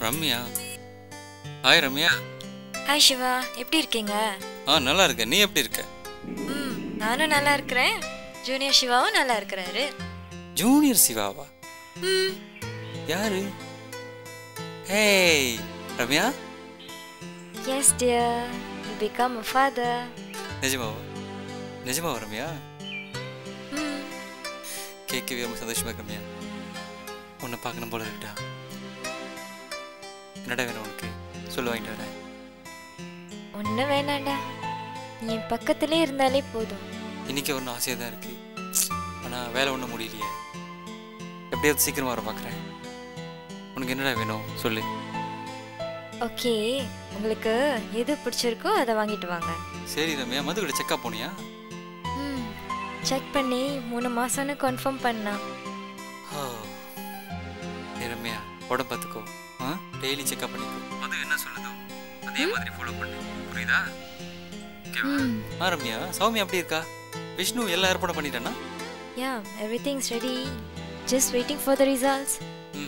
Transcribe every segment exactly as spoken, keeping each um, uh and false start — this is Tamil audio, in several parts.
ரம்யா. ஹாய் ரம்யா. ஹாய் சிவா, எப்படி இருக்கீங்க? ஆ நல்லா இருக்கேன். நீ எப்படி இருக்க? ம் நானும் நல்லா இருக்கிறேன். ஜூனியர் சிவாவும் நல்லா இருக்கிறாரு. ஜூனியர் சிவாவா? ம் யாரு? Hey Ramya. Yes dear, you become a father. நிஜமாவா? நிஜமாவா ரம்யா? ம் கேட்கவே ரொம்ப சந்தோஷமா இருக்கு ரம்யா. உன்னை பார்க்கணும் போல இருக்குடா. என்னடா வேணும் உனக்கு? சொல்லு வாங்கிட்டு வரேன். ஒன்றும் வேணாண்டா, நீ என் பக்கத்திலே இருந்தாலே போதும். இன்னைக்கு ஒன்றும் ஆசையாக தான் இருக்கு, ஆனால் வேலை ஒன்றும் முடியலையே. எப்படியாவது சீக்கிரமாக வர பார்க்குறேன். உனக்கு என்னடா வேணும் சொல்லு. ஓகே, உங்களுக்கு எது பிடிச்சிருக்கோ அதை வாங்கிட்டு வாங்க. சரி ரம்யா, மது கிட்ட செக்அப் போனியா? ம் செக் பண்ணி மூணு மாதம்னு கன்ஃபார்ம் பண்ணா. ஏ ரம்யா, உடம்பு பார்த்துக்கோ. ஆ டெய்லி செக்அப் பண்ணிக்கோ. மது என்ன சொல்லுதோ அதே மாதிரி ஃபாலோ பண்ணு, புரியுதா? ஆ ரம்யா, சௌமியா எப்படி இருக்கா? விஷ்ணு எல்லாம் ஏற்பாடு பண்ணிட்டானா? Yeah, everythings ready, just waiting for the results. ம்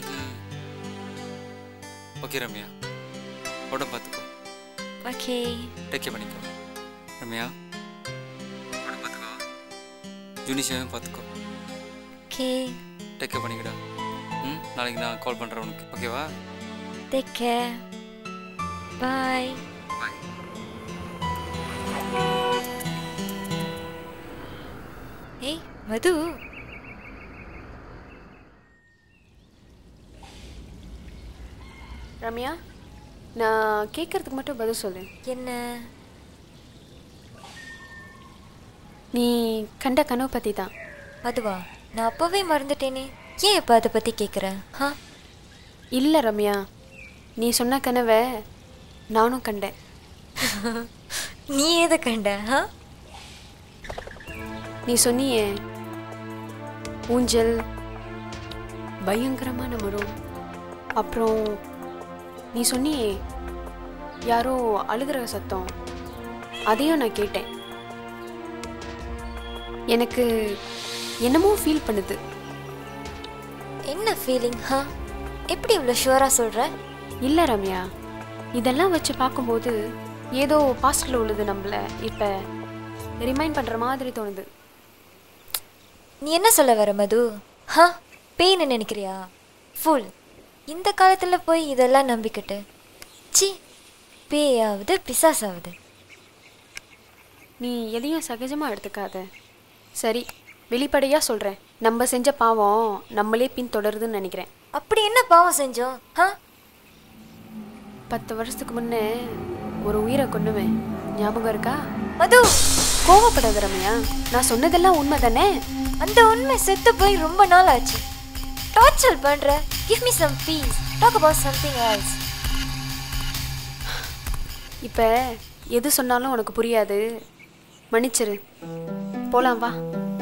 ஓகே ரம்யா, உடம்பு பார்த்துக்கோ. ஓகே, டேக் கேர் பண்ணிக்கோ ரம்யா. உடம்பு பார்த்துக்கோ. ஜூனிஷாவையும் பார்த்துக்கோ. ஓகே, டேக் கேர் பண்ணிக்கடா. ம் நாளைக்கு நான் கால் பண்ணுறேன் உனக்கு, ஓகேவா? Take care, bye. பாய். ஏய் மது, ரம்யா, நான் கேட்கறதுக்கு மட்டும் பதில் சொல்லு. என்ன? நீ கண்ட கனவு பற்றி தான். அதுவா? நான் அப்போவே மறந்துட்டேனே, ஏன் இப்போ அதை பற்றி கேட்குற? ஆ இல்லை ரம்யா, நீ சொன்ன கனவை நானும் கண்டேன். நீ எதை கண்ட? ஆ நீ சொன்னியே, ஊஞ்சல், பயங்கரமான மரம், அப்புறம் நீ சொன்னியே யாரோ அழுகிற சத்தம், அதையும் நான் கேட்டேன். எனக்கு என்னமோ ஃபீல் பண்ணுது. என்ன ஃபீலிங்? ஆ எப்படி இவ்வளோ ஷுவராக சொல்கிற? இல்லை ரம்யா, இதெல்லாம் வச்சு பார்க்கும்போது ஏதோ பாஸ்டில் உள்ளது நம்மளை இப்போ ரிமைண்ட் பண்ணுற மாதிரி தோணுது. நீ என்ன சொல்ல வர மது? ஹா பேய்னு நினைக்கிறியா? ஃபுல் இந்த காலத்தில் போய் இதெல்லாம் நம்பிக்கிட்டு, சி, பேயாவது பிசாசாவது. நீ எதையும் சகஜமாக எடுத்துக்காத. சரி, வெளிப்படையாக சொல்கிறேன், நம்ம செஞ்ச பாவம் நம்மளே பின்தொடருதுன்னு நினைக்கிறேன். அப்படி என்ன பாவம் செஞ்சோம்? ஆ பத்து வருஷத்துக்கு முன்னே ஒரு உயிரை கொன்னுவேன், ஞாபகம் இருக்கா? மது, கோவப்படாத ரம்யா, நான் சொன்னதெல்லாம் உண்மை தானே? அந்த உண்மை செத்து போய் ரொம்ப நாள் ஆச்சு. டார்ச்சர் பண்ற. Give me some peace. Talk about something else. இப்போ எது சொன்னாலும் உனக்கு புரியாது, மன்னிச்சிரு. போலாம் வா.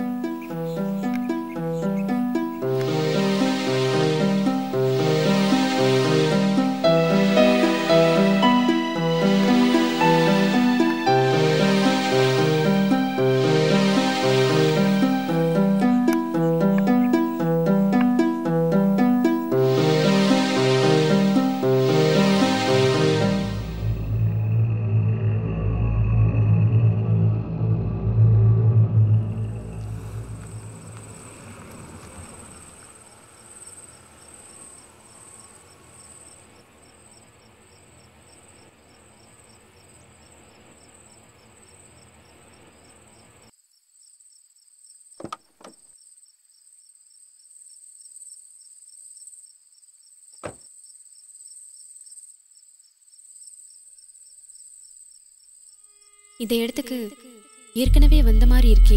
இந்த இடத்துக்கு ஏற்கனவே வந்த மாதிரி இருக்கே.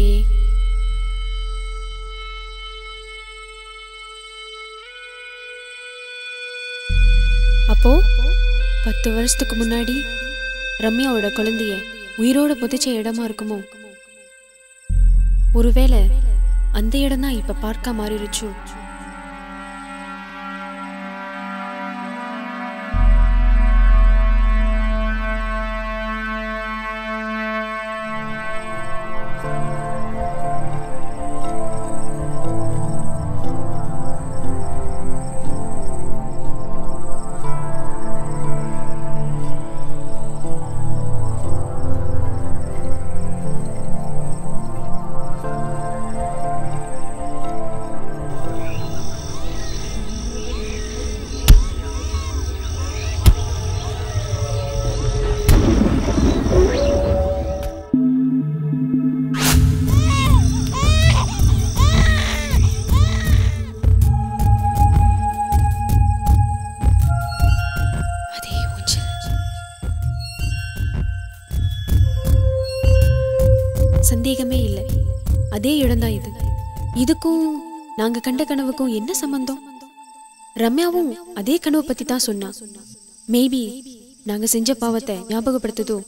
அப்போ பத்து வருஷத்துக்கு முன்னாடி ரம்யாவோட குழந்தைய உயிரோட புதைச்ச இடமா இருக்குமோ? ஒருவேளை அந்த இடம் தான் இப்ப பார்க்க மாறிடுச்சு. சந்தேகமே இல்லை. அதே இடம்தான் இது. இதுக்கும் நாங்க கண்ட கனவுக்கும் என்ன சம்பந்தம்? ரம்யாவும் அதே கனவு பத்தி தான் சொன்னா. மேபி நாங்க செஞ்ச பாவத்தை ஞாபகப்படுத்துதோ?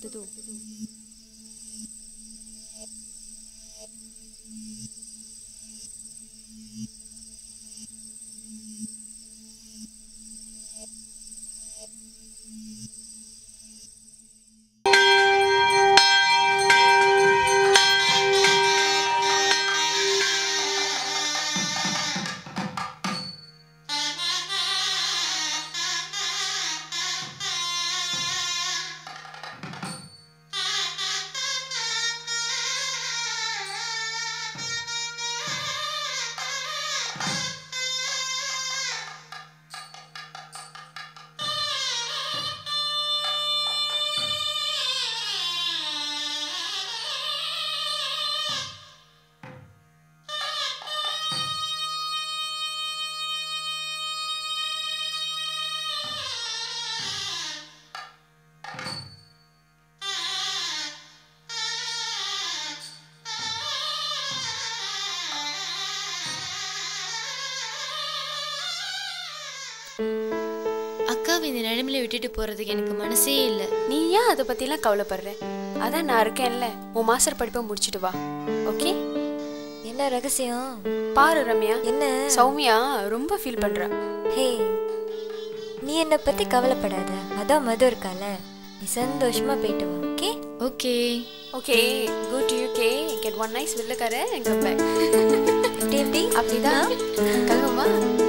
அக்காவை இந்த நிலைமையில விட்டுட்டு போறதுக்கு எனக்கு மனசே இல்லை. நீ ஏன் அதை பத்திலாம் கவலைப்படுற? அதான் நான் இருக்கேன்ல. உன் மாஸ்டர் படிப்பை முடிச்சிட்டு வா. ஓகே? என்ன ரகசியம்? பாரு ரம்யா, என்ன சௌமியா ரொம்ப ஃபீல் பண்றா. ஹே, நீ என்னை பத்தி கவலைப்படாத. அதான் மது இருக்கால, நீ சந்தோஷமா போயிட்டு வா. Okay okay okay go to U K, get one nice வில்லக்கார and come back. எப்படி எப்படி அப்படிதான் கிளம்புமா?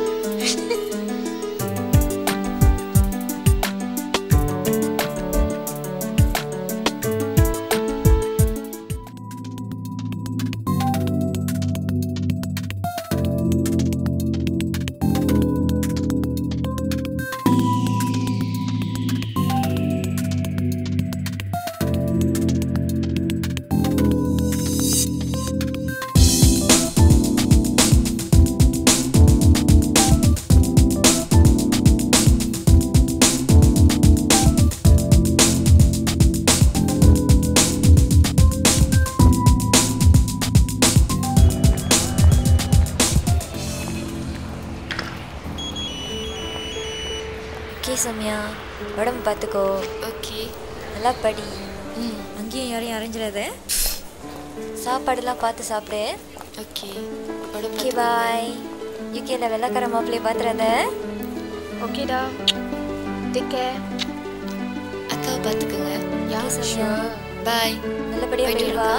சௌமியா, உடம்பு பார்த்துக்கோ. ஓகே, நல்லா படி. ம், அங்கேயும் யாரையும் அரைஞ்சிடாத. சாப்பாடுலாம் பார்த்து சாப்பிடு. Okay okay bye. யூகேல வெள்ளக்கார மாப்பிள்ளையை பார்த்துறாத. ஓகேடா, டேக் கேர். அக்காவை பார்த்துக்கோங்க. யா சௌமியா, பாய். நல்லபடியாக போயிட்டு வா.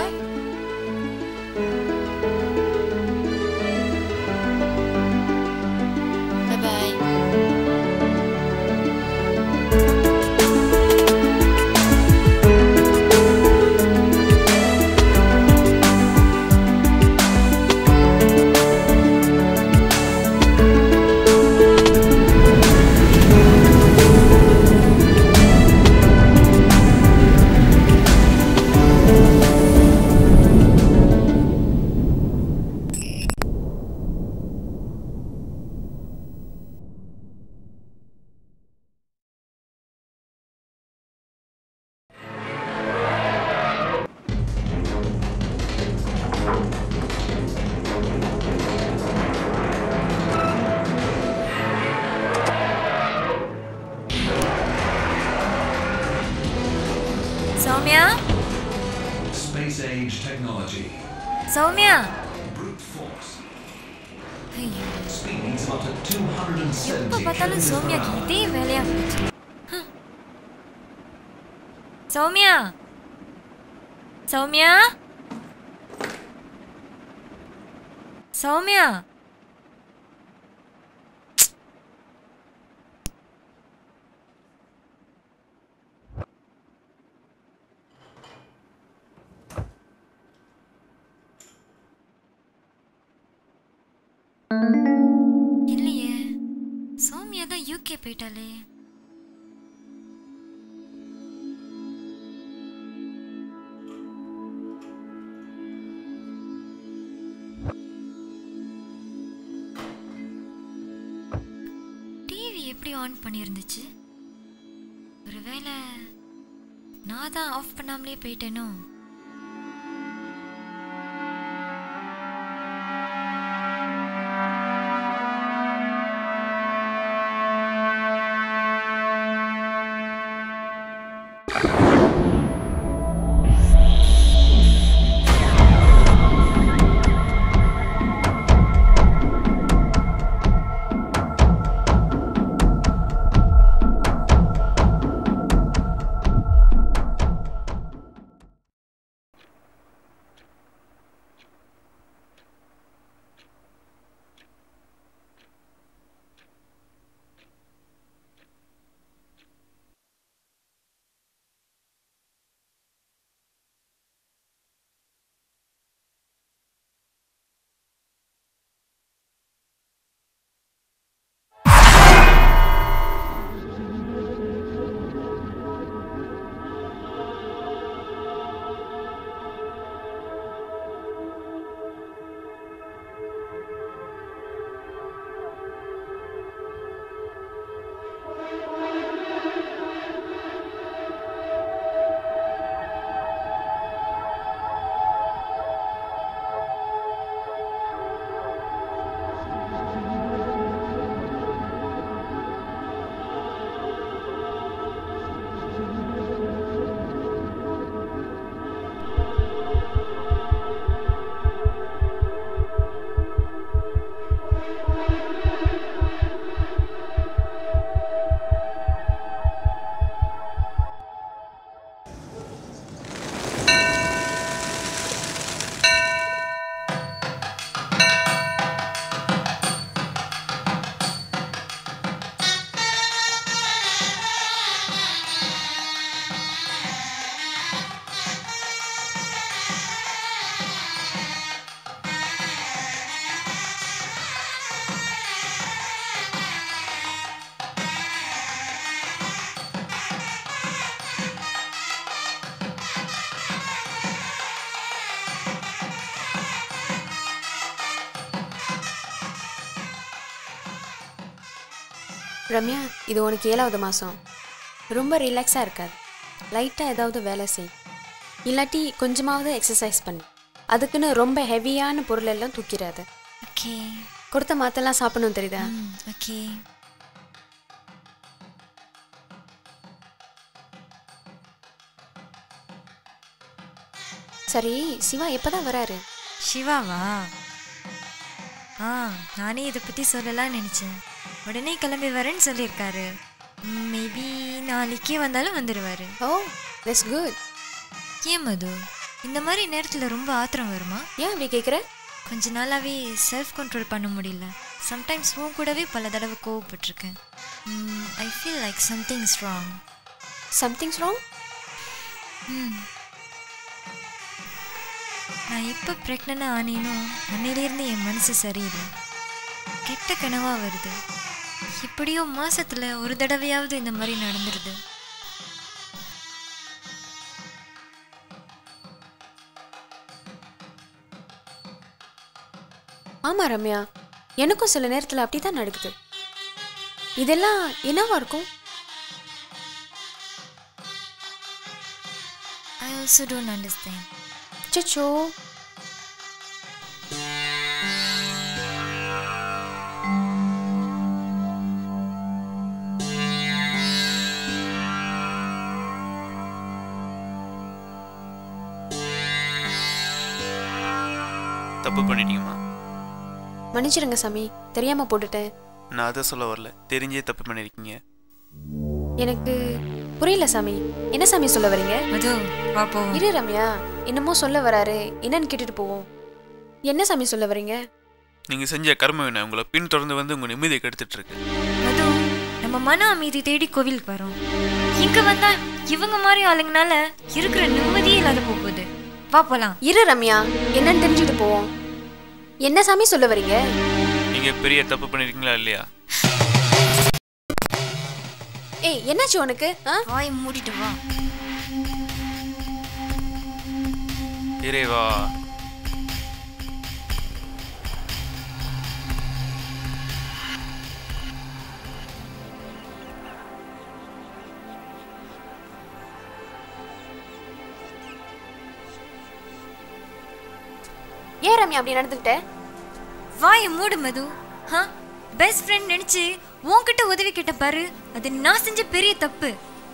பாய். Soumya, Space age technology. Soumya. Brute force. ஐயோ, Speeds up to two hundred seventy எப்போ பார்த்தாலும் kilometers per சௌமியாக்கு hour. இதே வேலையா போச்சு. சௌமியா, சௌமியா, சௌமியா. இல்லையே, சௌமியா தான் யூகே போயிட்டாலே. டிவி எப்படி ஆன் பண்ணியிருந்துச்சு? ஒருவேளை நான் தான் ஆஃப் பண்ணாமலே போயிட்டேனோ? ரம்யா, இது உனக்கு ஏழாவது மாதம். ரொம்ப ரிலாக்ஸாக இருக்காது. லைட்டாக ஏதாவது வேலை செய், இல்லாட்டி கொஞ்சமாவது எக்ஸசைஸ் பண்ணு. அதுக்குன்னு ரொம்ப ஹெவியான பொருள் எல்லாம் தூக்கிறாது. ஓகே. கொடுத்த மாத்தெல்லாம் சாப்பிடணும், தெரியுதா? ஓகே. சரி, சிவா எப்போதான் வராரு? சிவாவா? ஆ, நானே இதை பற்றி சொல்லலாம்னு நினச்சேன். உடனே கிளம்பி வரேன்னு சொல்லியிருக்காரு. மேபி நாளைக்கே வந்தாலும் வந்துடுவார். ஓ, தட்ஸ் குட். ஏன் மது, இந்த மாதிரி நேரத்தில் ரொம்ப ஆத்திரம் வருமா? ஏன் அப்படி கேட்குற? கொஞ்ச நாளாகவே செல்ஃப் கண்ட்ரோல் பண்ண முடியல. சம்டைம்ஸ் உன் கூடவே பல தடவை கோவப்பட்டிருக்கேன். I feel like something's wrong. Something's wrong? ம் நான் எப்போ ப்ரெக்னென்ட் ஆனேனோ அன்னையிலேருந்து என் மனசு சரியில்லை. கெட்ட கனவாக வருது. இப்படியோ மாசத்துல ஒரு தடவையாவது இந்த மாதிரி நடந்துருது. ஆமா ரம்யா, எனக்கும் சில நேரத்தில் அப்படிதான் நடக்குது. இதெல்லாம் என்னவா இருக்கும்? I also don't understand. சச்சோ, தப்பு பண்ணிட்டீங்கம்மா. மன்னிச்சிருங்க சாமி, தெரியாம போட்டுட்டேன். நான் அதை சொல்ல வரல, தெரிஞ்சே தப்பு பண்ணிருக்கீங்க. எனக்கு புரியல சாமி, என்ன சாமி சொல்ல வரீங்க? மது, வா போவோம். இரு ரம்யா, என்னமோ சொல்ல வராரு, என்னன்னு கேட்டுட்டு போவோம். என்ன சாமி சொல்ல வரீங்க? நீங்க செஞ்ச கர்ம வினை உங்களை பின் தொடர்ந்து வந்து உங்க நிம்மதியை கெடுத்துட்டு இருக்கு. மது, நம்ம மன அமைதி தேடி கோவிலுக்கு வரோம். இங்க வந்தா இவங்க மாதிரி ஆளுங்கனால இருக்கிற நிம்மதியே இல்லாத போகுது. வா போலாம். இரு ரம்யா, என்னன்னு தெரிஞ்சுட்டு போவோம். என்ன சாமி சொல்ல வரீங்க? நீங்க பெரிய தப்பு பண்ணிருக்கீங்களா இல்லையா? ஏய், என்னாச்சு உனக்கு? வாய் மூடிட்டு வா. இறைவா, ஏன் ரம்யா அப்படி நடந்துக்கிட்ட? வாய் மூடு மது. ஹா, பெஸ்ட் ஃப்ரெண்ட் நினைச்சு உன்கிட்ட உதவி கேட்ட பாரு, அது நான் செஞ்ச பெரிய தப்பு.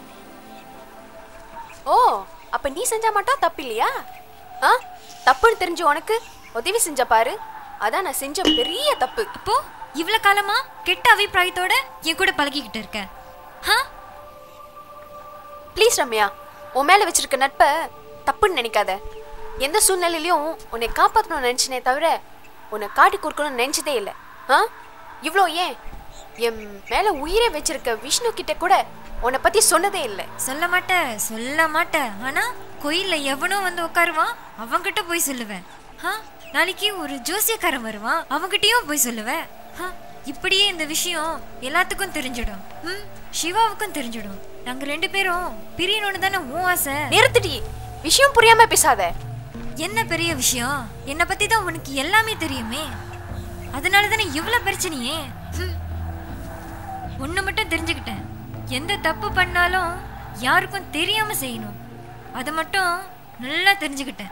ஓ, அப்ப நீ செஞ்சா மட்டும் தப்பு இல்லையா? ஆ, தப்புன்னு தெரிஞ்சு உனக்கு உதவி செஞ்ச பாரு, அதான் நான் செஞ்ச பெரிய தப்பு. அப்போ இவ்வளவு காலமா கெட்ட அபிப்பிராயத்தோட என் கூட பழகிக்கிட்டு இருக்க. ஹா, ப்ளீஸ் ரம்யா, உன் மேல வச்சிருக்க நட்பை தப்புன்னு நினைக்காத. எந்த சூழ்நிலையிலையும் உன்னை காப்பாற்றணும்னு நினைச்சனே தவிர உன்னை காட்டி கொடுக்கணும்னு நினைச்சதே இல்லை. ஆ, இவ்வளோ ஏன் என் மேல உயிரை வச்சிருக்க விஷ்ணு கிட்ட கூட உன்னை பத்தி சொன்னதே இல்லை. சொல்ல மாட்டேன், சொல்ல மாட்டேன். ஆனா கோயில்ல எவனோ வந்து உட்காருவான், அவங்கிட்ட போய் சொல்லுவேன். ஹா, நாளைக்கு ஒரு ஜோசியக்காரன் வருவான், அவங்கிட்டயும் போய் சொல்லுவேன். ஹா, இப்படியே இந்த விஷயம் எல்லாத்துக்கும் தெரிஞ்சிடும். ம், சிவாவுக்கும் தெரிஞ்சிடும். நாங்க ரெண்டு பேரும் பிரியணும்னு தானே உன் ஆசை. நிறுத்திடி, விஷயம் புரியாம பேசாத. என்ன பெரிய விஷயம்? என்னை பத்தி தான் உனக்கு எல்லாமே தெரியுமே, அதனால தானே இவ்வளவு பிரச்சனையே. ஒண்ணு மட்டும் தெரிஞ்சுக்கிட்டேன், எந்த தப்பு பண்ணாலும் யாருக்கும் தெரியாம செய்யணும். அதை மட்டும் நல்லா தெரிஞ்சுக்கிட்டேன்.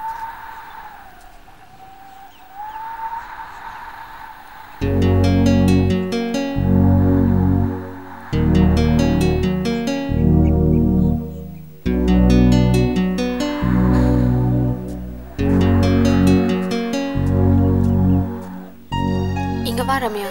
இங்க வா ரம்யா.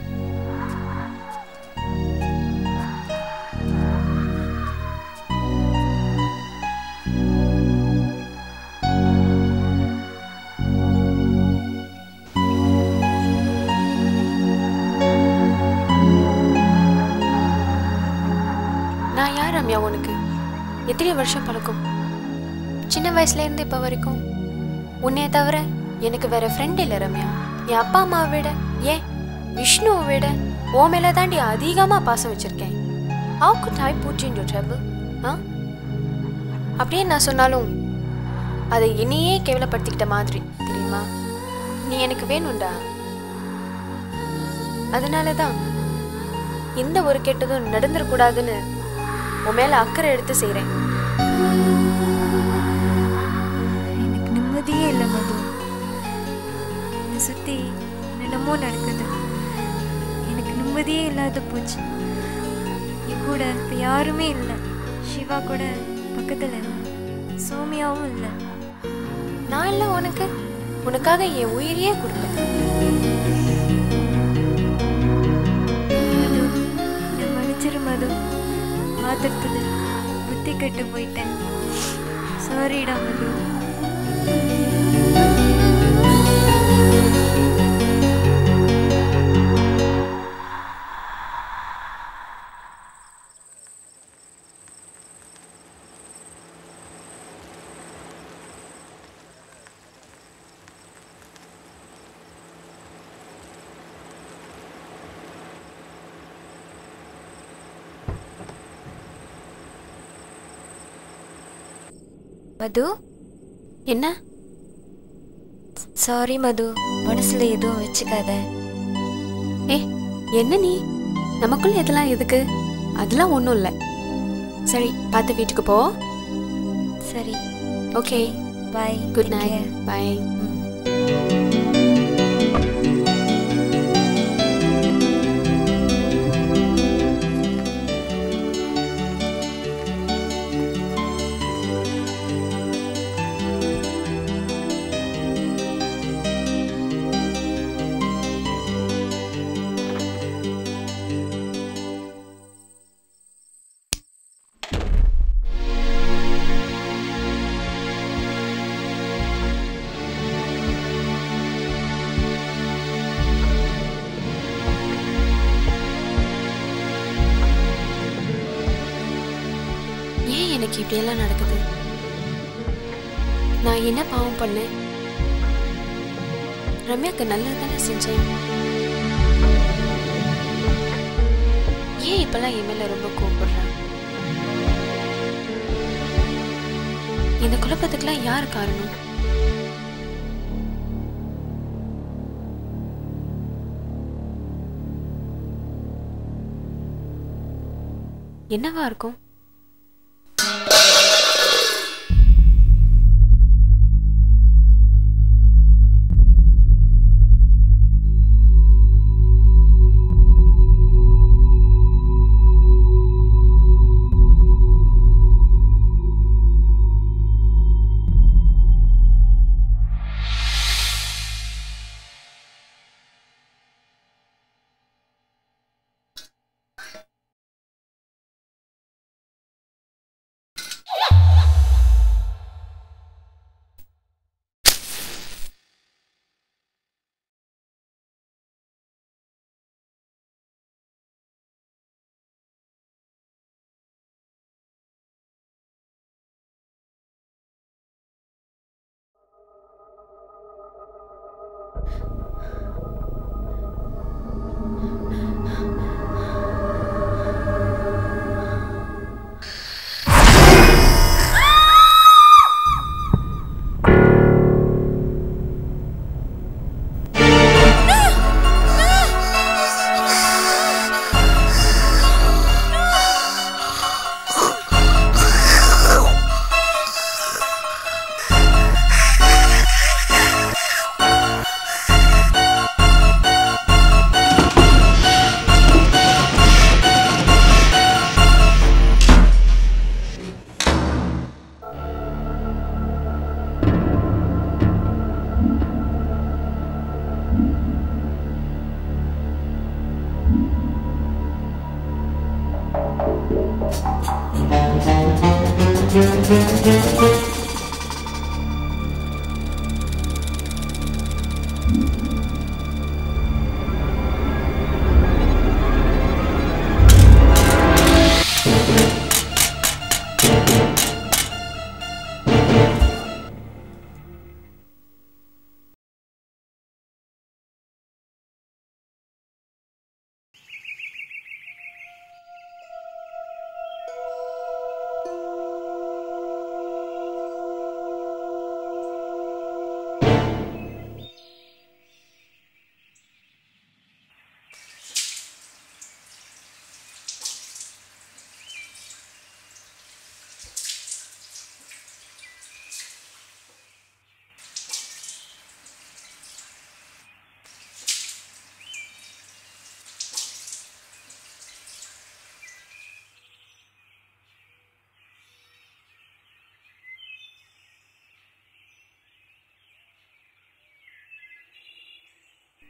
நான் யார் ரம்யா உனக்கு? எத்தனை வருஷம் பழக்கம்? சின்ன வயசுல இருந்து இப்ப வரைக்கும் உன்னைய தவிர எனக்கு வேற ஃப்ரெண்ட் இல்லை ரம்யா. என் அப்பா அம்மாவை விட, ஏன் விஷ்ணுவை விட உன் மேல தாண்டி அதிகமா பாசம் வச்சிருக்கேன். How could I put you in your trouble? ஆ, அப்படியே நான் சொன்னாலும் அதை என்னையே கேவலப்படுத்திக்கிட்ட மாதிரி தெரியுமா? நீ எனக்கு வேணும்டா, அதனாலதான் எந்த ஒரு கெட்டதும் நடந்துடக்கூடாதுன்னு உன் மேல அக்கறை எடுத்து செய்றேன். எனக்கு நிம்மதியே இல்லை மது. என்னை சுற்றி என்னென்னமோ நடக்குது. எனக்கு நிம்மதியே இல்லாத போச்சு. என் கூட இப்போ யாருமே இல்லை. சிவா கூட பக்கத்தில் இல்லை. சௌமியாவும் இல்லை. நான் இல்லை உனக்கு. உனக்காக என் உயிரையே கொடுத்தேன். மது, என்னை மன்னிச்சிரு மது. ஆத்திரத்துல புத்தி கெட்டு போயிட்டேன். சாரிடா மது. மது, என்ன? சாரி மது. மனசுல எதுவும் வச்சுக்காத. ஏ என்ன நீ? நமக்குள்ள இதெல்லாம் எதுக்கு? அதெல்லாம் ஒன்றும் இல்லை. சரி, பார்த்து வீட்டுக்கு போ. சரி, okay, bye. Good night. Bye. எனக்கு இப்படியெல்லாம் நடக்குது. நான் என்ன பாவம் பண்ணேன்? ரம்யாக்கு நல்லது தானே செஞ்சேன். ஏன் இப்பெல்லாம் என் மேல ரொம்ப கோபப்படுறேன்? இந்த குழப்பத்துக்கெல்லாம் யார் காரணம்? என்னவா இருக்கும்?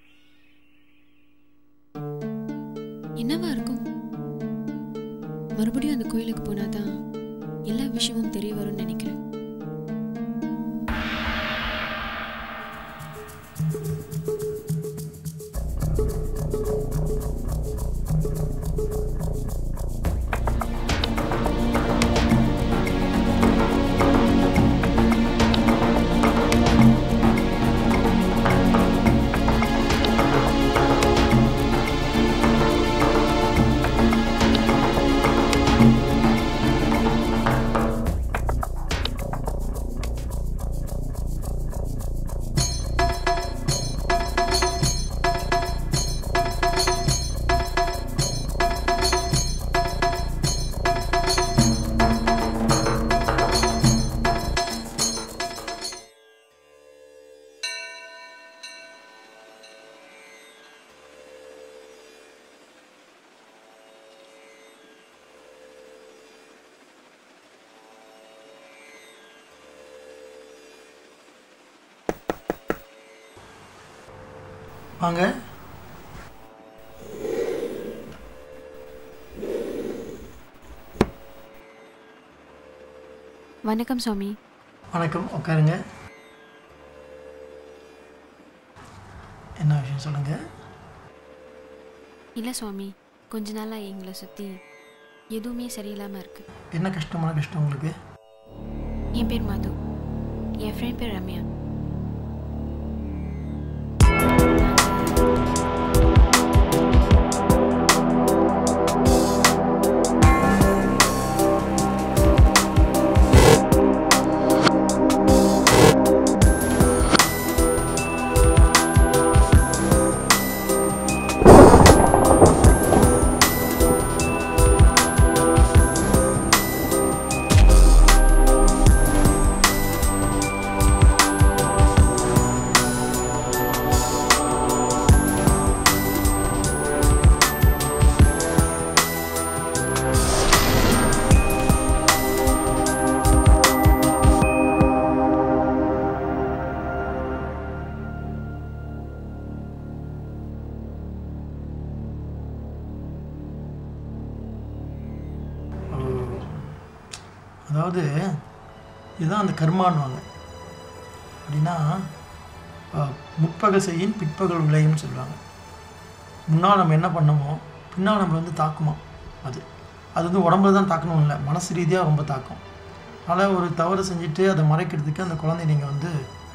என்னவா இருக்கும்? மறுபடியும் அந்த கோயிலுக்கு போனாதான் எல்லா விஷயமும் தெரிய வரும்னு நினைக்கிறேன். வாங்க. வணக்கம் சுவாமி. வணக்கம், உட்காருங்க. என்ன விஷயம் சொல்லுங்க. இல்லை சுவாமி, கொஞ்ச நாளாக எங்களை சுற்றி எதுவுமே சரியில்லாமல் இருக்கு. என்ன கஷ்டமான கஷ்டம் உங்களுக்கு? என் பேர் மது, என் ஃப்ரெண்ட் பேர் ரம்யா. அதாவது இதுதான் அந்த கர்மான்வாங்க. அப்படின்னா முற்பகல் செய்யின் பிற்பகல் விளையும்னு சொல்லுவாங்க. முன்னால் நம்ம என்ன பண்ணமோ பின்னால் நம்மளை வந்து தாக்குமா. அது அது வந்து உடம்புல தான் தாக்கணும் இல்லை, மனசு ரீதியாக ரொம்ப தாக்கும். அதனால் ஒரு தவறு செஞ்சுட்டு அதை மறைக்கிறதுக்கு அந்த குழந்தைய நீங்கள் வந்து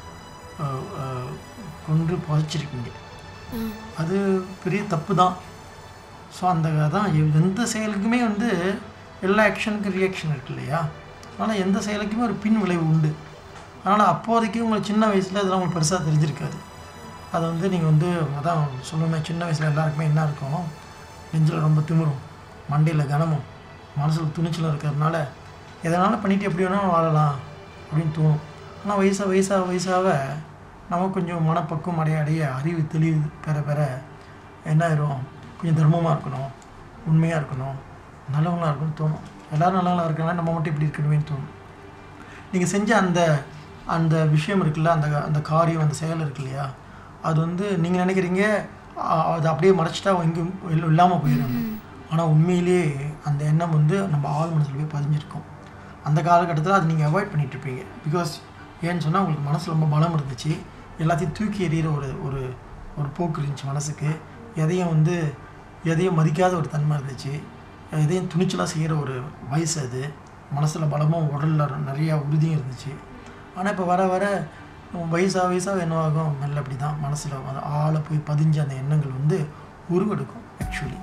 கொண்டு புதைச்சிருக்கீங்க. அது பெரிய தப்பு தான். ஸோ அந்த தான் எந்த செயலுக்குமே வந்து எல்லா ஆக்ஷனுக்கும் ரியாக்ஷன் இருக்குது இல்லையா? அதனால் எந்த செயலுக்குமே ஒரு பின் விளைவு உண்டு. அதனால் அப்போதைக்கு உங்களுக்கு சின்ன வயசில் அதெல்லாம் உங்களுக்கு பெருசாக தெரிஞ்சிருக்காது. அதை வந்து நீங்கள் வந்து அதான் சொல்லுவேன், சின்ன வயசில் எல்லாருக்குமே என்ன இருக்கும், நெஞ்சில் ரொம்ப திமிரும், மண்டையில் கனமும், மனசில் துணிச்சலும் இருக்கிறதுனால எதனால் பண்ணிவிட்டு எப்படி வேணாலும் வாழலாம் அப்படின்னு தோணும். ஆனால் வயசாக வயசாக வயசாக நமக்கு கொஞ்சம் மனப்பக்குவம் அடைய அடைய அறிவு தெளிவு பெற பெற என்ன ஆயிரும், கொஞ்சம் தர்மமாக இருக்கணும், உண்மையாக இருக்கணும், நல்லவங்களாக இருக்குன்னு தோணும். எல்லோரும் நல்லவங்களாக இருக்கனால நம்ம மட்டும் இப்படி இருக்கணுமேனு தோணும். நீங்கள் செஞ்ச அந்த அந்த விஷயம் இருக்குல்ல, அந்த அந்த காரியம், அந்த செயல் இருக்கு இல்லையா, அது வந்து நீங்கள் நினைக்கிறீங்க அது அப்படியே மறைச்சிட்டா எங்கேயும் இல்லாமல் போயிடுங்க. ஆனால் உண்மையிலேயே அந்த எண்ணம் வந்து நம்ம ஆள் மனசில் போய் பதிஞ்சிருக்கோம். அந்த காலகட்டத்தில் அதை நீங்கள் அவாய்ட் பண்ணிகிட்ருப்பீங்க. பிகாஸ் ஏன்னு சொன்னால் உங்களுக்கு மனசு ரொம்ப பலம் இருந்துச்சு, எல்லாத்தையும் தூக்கி எறிகிற ஒரு ஒரு ஒரு போக்கு இருந்துச்சு மனசுக்கு. எதையும் வந்து எதையும் மதிக்காத ஒரு தன்மை இருந்துச்சு, எதையும் துணிச்சலாக செய்கிற ஒரு வயசு அது. மனசில் பலமும் உடலில் நிறையா உறுதியும் இருந்துச்சு. ஆனால் இப்போ வர வர வயசாக வயசாக என்னவாகும், மெல்ல அப்படி தான் மனசில் ஆளை போய் பதிஞ்ச அந்த எண்ணங்கள் வந்து உருவெடுக்கும். ஆக்சுவலி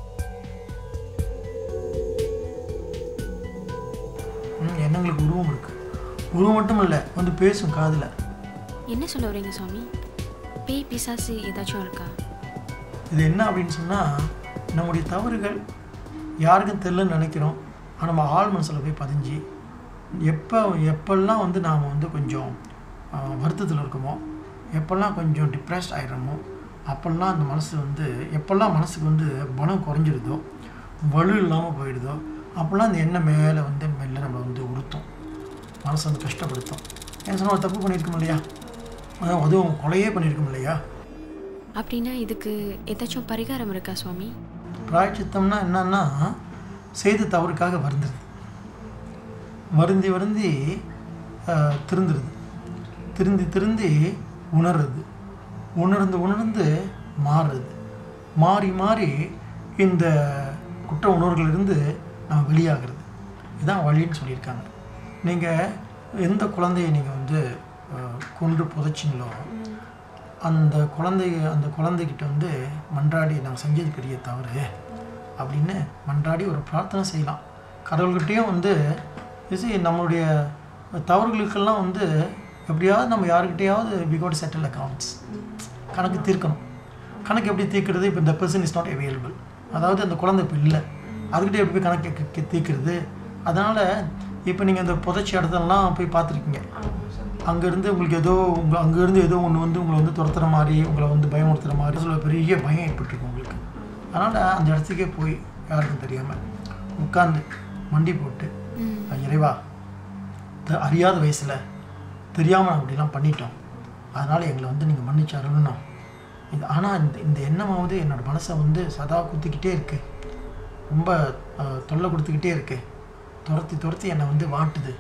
எண்ணங்களுக்கு உருவம் இருக்குது. உருவம் மட்டும் இல்லை, வந்து பேசும் காதில். என்ன சொல்ல வரீங்க சுவாமி? பேய் பிசாசு ஏதாச்சும் இருக்கா? இது என்ன அப்படின்னு சொன்னால், நம்முடைய தவறுகள் யாருக்கும் தெரியலன்னு நினைக்கிறோம். ஆனால் நம்ம ஆள் மனசில் போய் பதிஞ்சு எப்போ எப்பெல்லாம் வந்து நாம் வந்து கொஞ்சம் வருத்தத்தில் இருக்கோமோ, எப்போல்லாம் கொஞ்சம் டிப்ரெஸ்ட் ஆகிடுறோமோ, அப்போல்லாம் அந்த மனசு வந்து எப்போல்லாம் மனசுக்கு வந்து பலம் குறைஞ்சிருதோ, வலு இல்லாமல் போயிடுதோ, அப்போல்லாம் அந்த எண்ணெய் மேலே வந்து மெல்ல நம்மளை வந்து உறுத்தும், மனசை வந்து கஷ்டப்படுத்தும். ஏன்னு சொன்னால் தப்பு பண்ணியிருக்கோம் இல்லையா, அதுவும் கொலையே பண்ணியிருக்கோம் இல்லையா. அப்படின்னா இதுக்கு ஏதாச்சும் பரிகாரம் இருக்கா சுவாமி? பிராயச்சித்தம்னா என்னன்னா செய்த தவறுக்காக வருந்துருது, வருந்தி வருந்தி திருந்துருது, திருந்தி திருந்தி உணர்றது, உணர்ந்து உணர்ந்து மாறுறது, மாறி மாறி இந்த குற்ற உணர்வுகளிலிருந்து நம்ம வெளியாகிறது. இதுதான் வழின்னு சொல்லியிருக்காங்க. நீங்கள் எந்த குழந்தையை நீங்கள் வந்து கொண்டு புதைச்சிங்களோ அந்த குழந்தை அந்த குழந்தைகிட்ட வந்து மன்றாடி நாங்கள் செஞ்சது பெரிய தவறு அப்படின்னு மன்றாடி ஒரு பிரார்த்தனை செய்யலாம். கடவுள்கிட்டையும் வந்து இது நம்மளுடைய தவறுகளுக்கெல்லாம் வந்து எப்படியாவது நம்ம யாருக்கிட்டையாவது we got to settle accounts, கணக்கு தீர்க்கணும். கணக்கு எப்படி தீர்க்கிறது? இப்போ இந்த பர்சன் இஸ் நாட் அவைலபிள், அதாவது அந்த குழந்தை இப்போ இல்லை, அதுக்கிட்ட எப்படி போய் கணக்கு தீர்க்கிறது? அதனால் இப்போ நீங்கள் அந்த புதைச்சி இடத்தெல்லாம் போய் பார்த்துருக்கீங்க, அங்கேருந்து உங்களுக்கு ஏதோ உங்கள் அங்கேருந்து ஏதோ ஒன்று வந்து உங்களை வந்து துரத்துற மாதிரி, உங்களை வந்து பயமுறுத்துகிற மாதிரி சொல்ல பெரிய பயம் ஏற்பட்டுருக்கு உங்களுக்கு. அதனால் அந்த இடத்துக்கே போய் யாருக்கும் தெரியாமல் உட்காந்து மண்டி போட்டு, இறைவா அறியாத வயசில் தெரியாமல் நாங்கள் அப்படிலாம் பண்ணிட்டோம், அதனால் எங்களை வந்து நீங்கள் மன்னிச்சு அருளணும். இது ஆனால் இந்த இந்த எண்ணமாவது என்னோடய மனசை வந்து சதா குத்திக்கிட்டே இருக்குது, ரொம்ப தொல்லை கொடுத்துக்கிட்டே இருக்குது, துரத்தி துரத்தி என்னை வந்து வாட்டுது,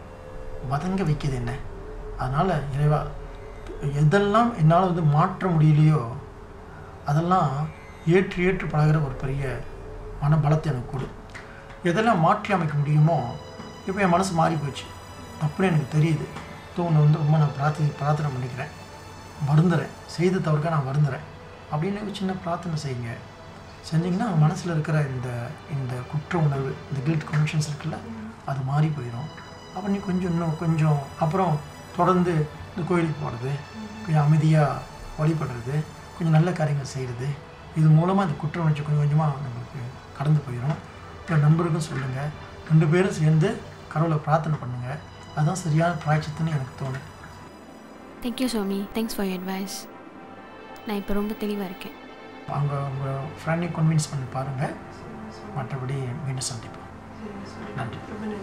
வதங்க வைக்குது என்ன. அதனால் இறைவா எதெல்லாம் என்னால் வந்து மாற்ற முடியலையோ அதெல்லாம் ஏற்று ஏற்று பழகிற ஒரு பெரிய மனபலத்தை எனக்கு கொடு. எதெல்லாம் மாற்றி அமைக்க முடியுமோ, இப்போ என் மனசு மாறி போச்சு, அப்படின்னு எனக்கு தெரியுது, தோணு வந்து ரொம்ப நான் பிரார்த்தி பிரார்த்தனை பண்ணிக்கிறேன், வருந்துறேன், செய்த தவறுக்காக நான் வருந்துறேன் அப்படின்னு ஒரு சின்ன பிரார்த்தனை செய்யுங்க. செஞ்சிங்கன்னா மனசில் இருக்கிற இந்த இந்த குற்ற உணர்வு, இந்த கில்ட் கான்ஷியன்ஸ் இருக்குல்ல, அது மாறி போயிடும். அப்புறம் நீ கொஞ்சம் இன்னும் கொஞ்சம் அப்புறம் தொடர்ந்து இந்த கோயிலுக்கு போகிறது, கொஞ்சம் அமைதியாக வழிபடுறது, கொஞ்சம் நல்ல காரியங்கள் செய்கிறது, இது மூலமாக இந்த குற்ற உணர்ச்சி கொஞ்சம் கொஞ்சமாக நம்மளுக்கு கடந்து போயிடும். இப்போ நண்பருக்கும் சொல்லுங்கள், ரெண்டு பேரும் சேர்ந்து கடவுளை பிரார்த்தனை பண்ணுங்கள், அதுதான் சரியான பிராய்ச்சித்துன்னு எனக்கு தோணுது. Thank you Swami, thanks for your advice. நான் இப்போ ரொம்ப தெளிவாக இருக்கேன். அவங்க உங்கள் ஃப்ரெண்டையும் கன்வின்ஸ் பண்ணி பாருங்கள், மற்றபடி மீண்டும் சந்திப்போம். நன்றி.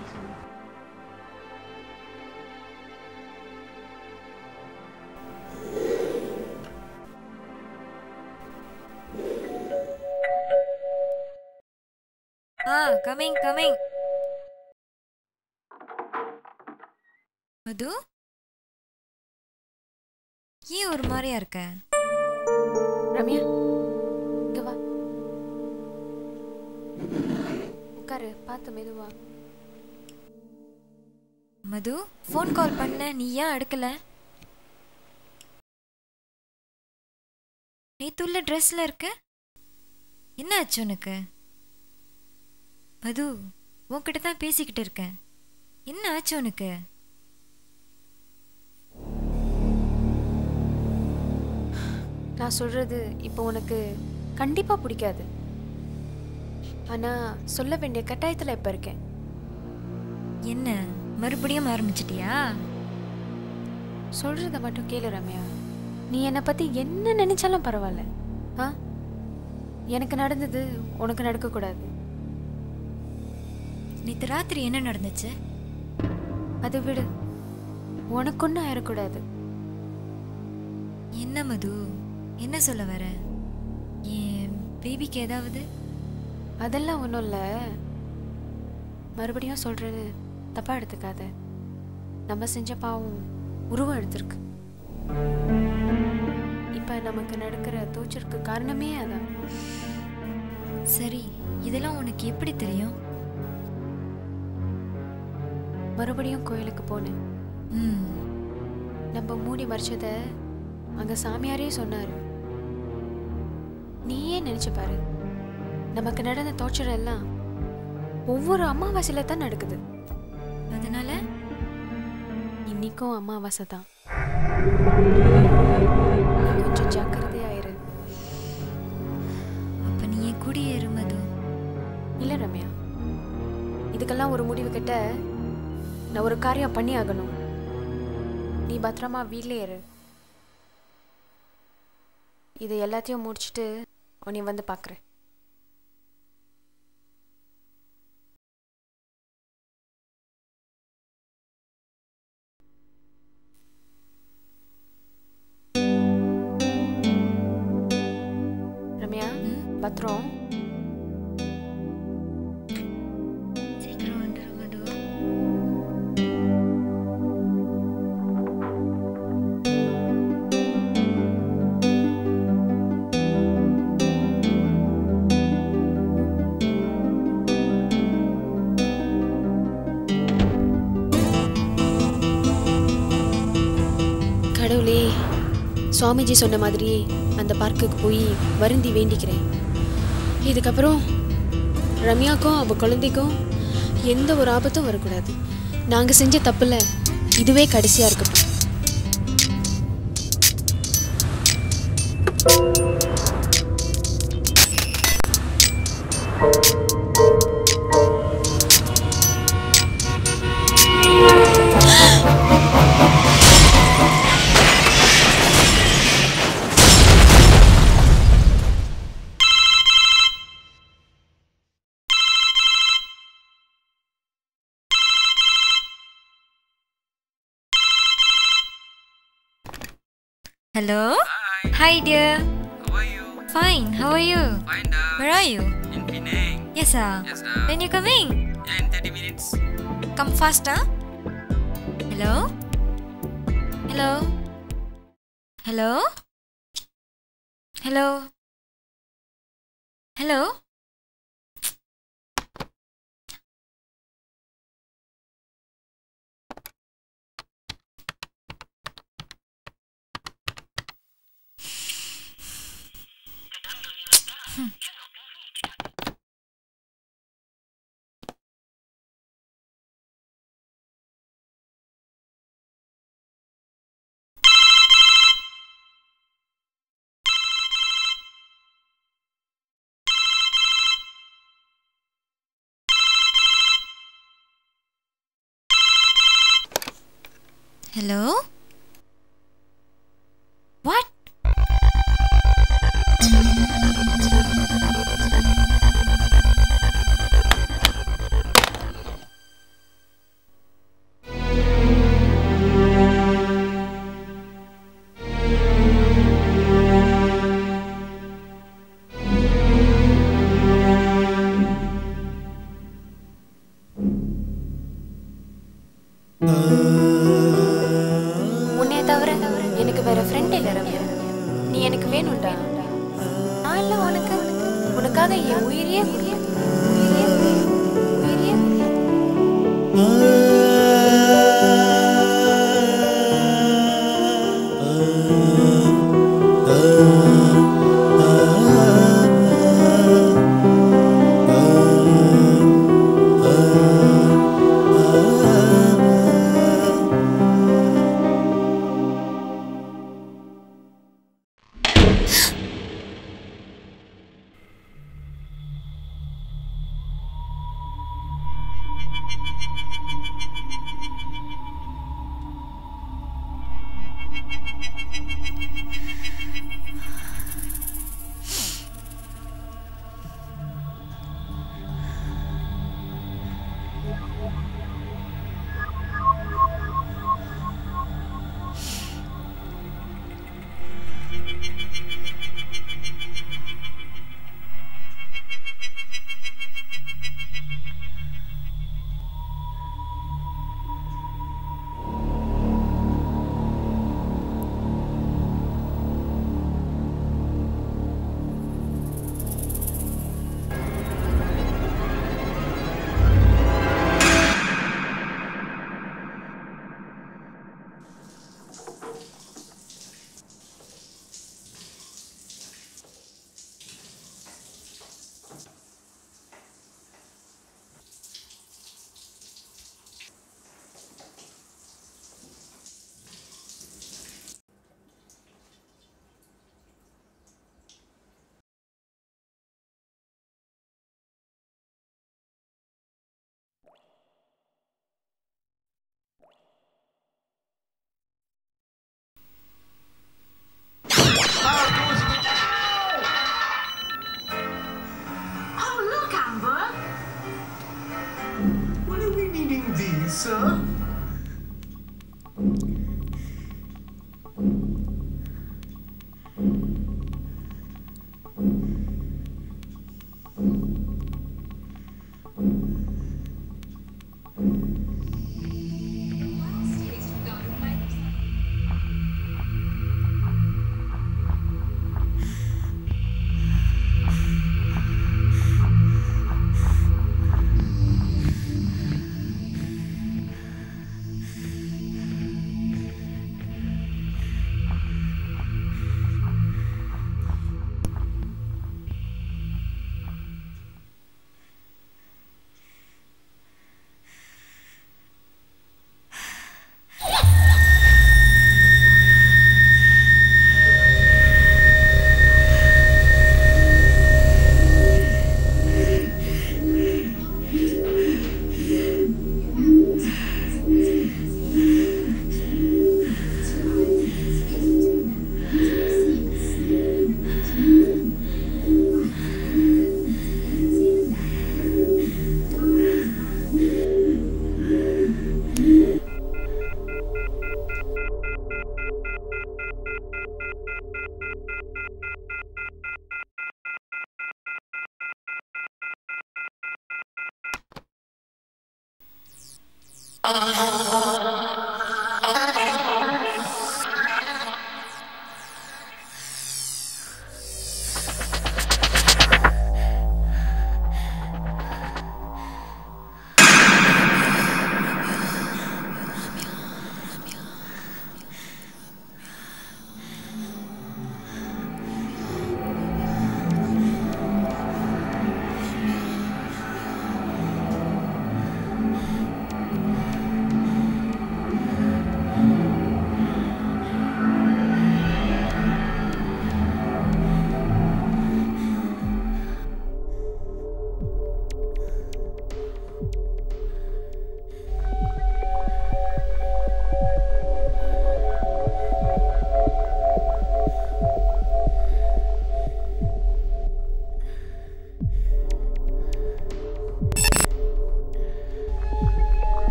ஆ கமிங் கமிங். மது, ஏன் ஒரு மாதிரியா இருக்க? ரம்யா இங்க வா, உட்காரு, பார்த்து மெதுவா. மது, ஃபோன் கால் பண்ண, நீ ஏன் எடுக்கல? நேத்துள்ள ட்ரெஸ்ல இருக்க, என்ன ஆச்சு உனக்கு? மது, உன்கிட்ட தான் பேசிக்கிட்டு இருக்கேன், என்ன ஆச்சு உனக்கு? நான் சொல்றது இப்போ உனக்கு கண்டிப்பா பிடிக்காது, ஆனா சொல்ல வேண்டிய கட்டாயத்துல இப்ப இருக்கேன். என்ன மறுபடியும் ஆரம்பிச்சிட்டியா? சொல்றத மட்டும் கேளு ரம்யா. நீ என்னை பத்தி என்ன நினைச்சாலும் பரவாயில்ல, ஆ எனக்கு நடந்தது உனக்கு நடக்கக்கூடாது. நேற்று ராத்திரி என்ன நடந்துச்சு? அதை விடு, உனக்கு ஒன்றும் ஆயிடக்கூடாது. என்ன மது, என்ன சொல்ல வர? என் பேபிக்கு ஏதாவது? அதெல்லாம் ஒன்றும் இல்லை, மறுபடியும் சொல்றது தப்பா எடுத்துக்காத. நம்ம செஞ்ச பாவம் உருவம் எடுத்திருக்கு. இப்ப நமக்கு நடக்கிற தோற்றத்துக்கு காரணமே அதான். சரி, இதெல்லாம் உனக்கு எப்படி தெரியும்? மறுபடியும் கோயிலுக்கு போனேன். ம், நம்ம மூடி மறைச்சத அங்க சாமியாரே சொன்னாரு. நீயே நினைச்சு பாரு, நமக்கு நடந்த தோற்றம் எல்லாம் ஒவ்வொரு அமாவாசையில தான் நடக்குது. அதனால இன்னைக்கும் அமாவாசை தான், கொஞ்சம் ஜாக்கிரதையாயிரு. அப்ப நீ என் கூடயே இரு மது. இல்ல ரம்யா, இதுக்கெல்லாம் ஒரு முடிவு கிட்ட நான் ஒரு காரியம் பண்ணி ஆகணும். நீ பத்திரமா வீட்லயே இரு. இது எல்லாத்தையும் முடிச்சுட்டு உன்னை வந்து பார்க்குறேன். பத்திரம். சீக்கிரம் வந்துரு மது. கடவுளே, சுவாமிஜி சொன்ன மாதிரி அந்த பார்க்குக்கு போய் வருந்தி வேண்டிக்கிறேன். இதுக்கப்புறம் ரம்யாக்கும் அவள் குழந்தைக்கும் எந்த ஒரு ஆபத்தும் வரக்கூடாது. நாங்கள் செஞ்ச தப்பில் இதுவே கடைசியாக இருக்கட்டும். Hello? Hi. Hi dear. How are you? Fine. How are you? Fine da. Where are you? In Penang. Yes sir. Yes da. When you coming? Yeah, in thirty minutes. Come fast huh? Hello? Hello? Hello? Hello? Hello? Hello? What? உன்னைய தவிர எனக்கு வேற ஃப்ரெண்ட் இல்லை ரம்யா. நீ எனக்கு வேணும்டா. நான் இல்லை உனக்கு. உனக்காக என் உயிரியே கொடுப்பேன். உயிரியே உயிரியே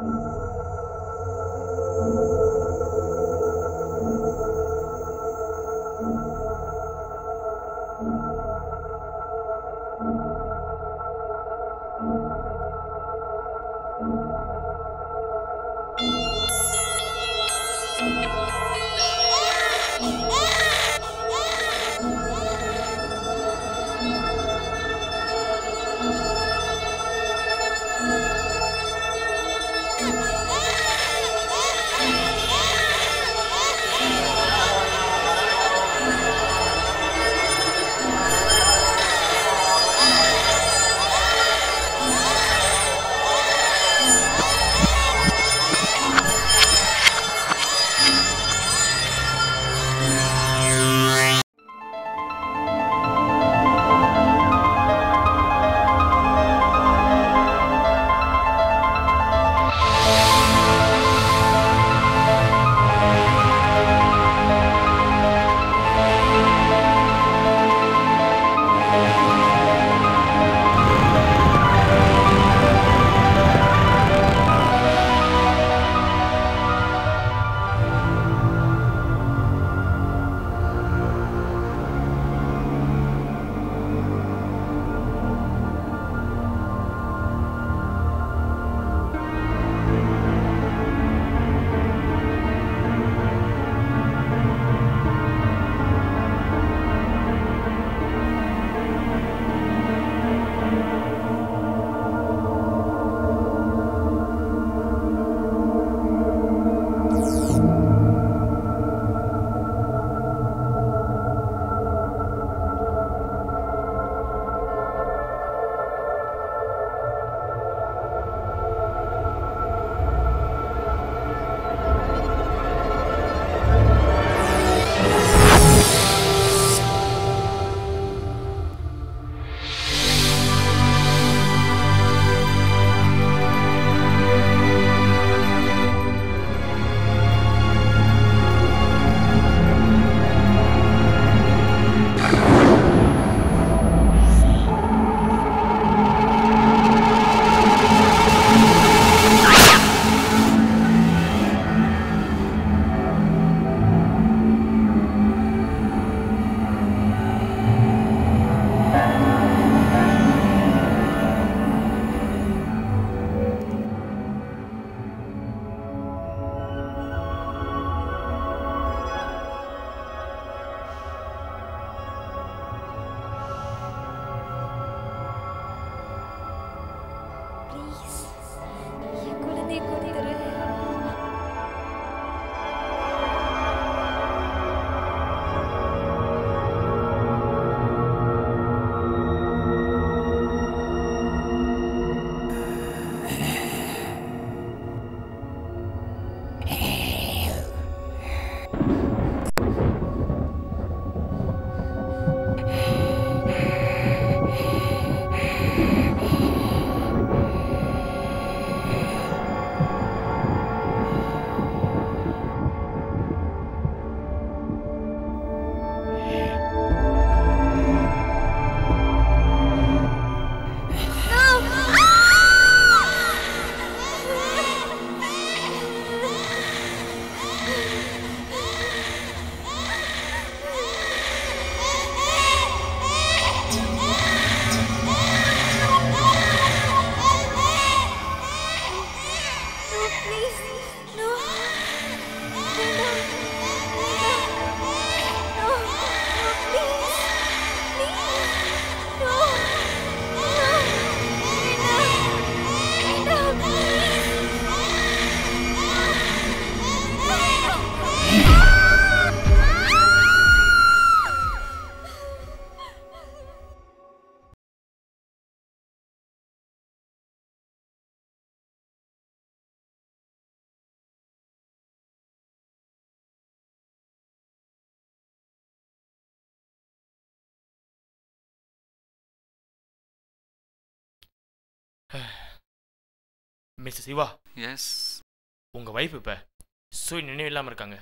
மிஸ்டர் சிவா, எஸ். உங்கள் வைஃப் இப்போ சுய நினைவு இல்லாமல் இருக்காங்க.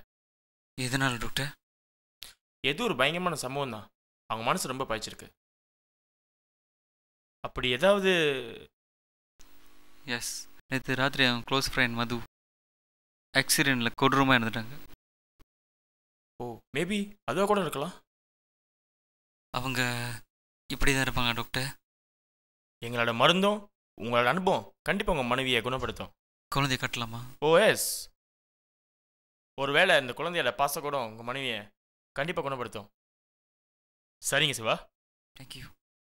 எதனால டாக்டர்? ஏதோ ஒரு பயங்கரமான சம்பவம் தான் அவங்க மனசு ரொம்ப பாய்ச்சிருக்கு. அப்படி ஏதாவது? எஸ், நேற்று ராத்திரி அவன் க்ளோஸ் ஃப்ரெண்ட் மது ஆக்சிடெண்ட்டில் கொடூரமாக இருந்துட்டாங்க. ஓ மேபி அதுவாக கூட இருக்கலாம். அவங்க இப்படி தான் இருப்பாங்க டாக்டர். எங்களோட மருந்தும் உங்களோட அனுபவம் கண்டிப்பாக உங்கள் மனைவியை குணப்படுத்தும். குழந்தைய கட்டலாமா? Oh yes. ஒரு வேளை இந்த குழந்தையோட பாச கூட உங்கள் மனைவியை கண்டிப்பாக குணப்படுத்தும். சரிங்க சிவா. தேங்க்யூ.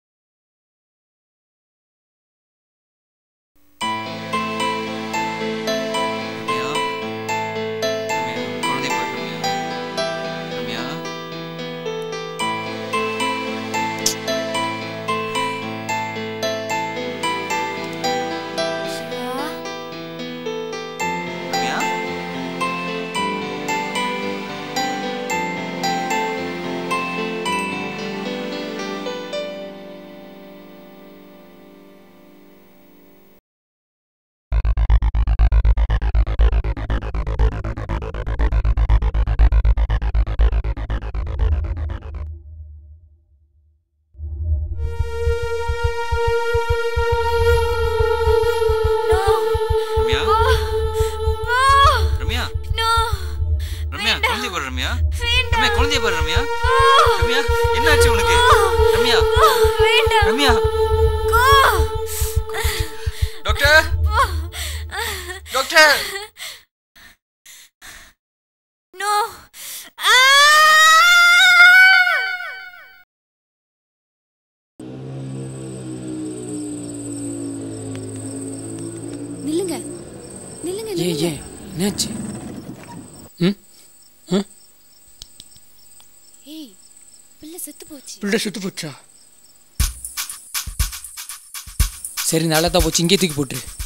பிள்ளை சுத்து போச்சா? சரி நல்லா தான் போச்சு, இங்கே தூக்கி போட்டுரு.